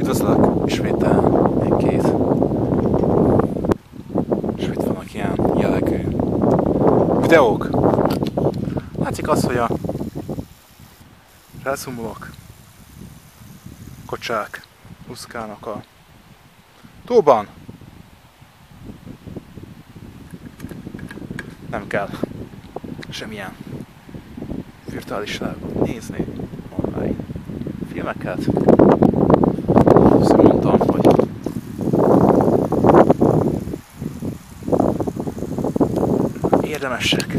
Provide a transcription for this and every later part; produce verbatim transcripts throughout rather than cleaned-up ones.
Üdvözlök ismétel egy-két. És itt vannak ilyen jellegű videók. Látszik az, hogy a rászumulok, kocsák úszkálnak a tóban. Nem kell semmilyen virtuális világot nézni, online filmeket. Azt mondtam, hogy érdemesek.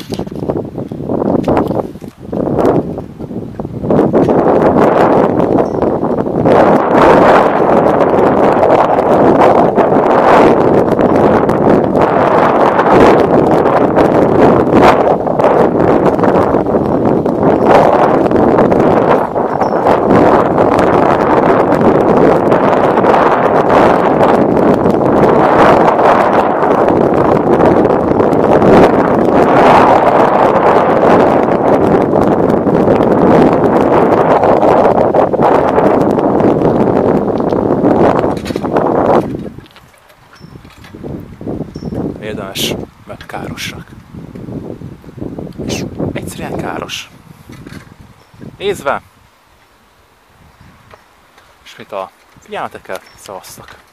Érdemes, mert károsak. És egyszerűen káros. Nézve! És mit a figyelmetekkel szavaztak.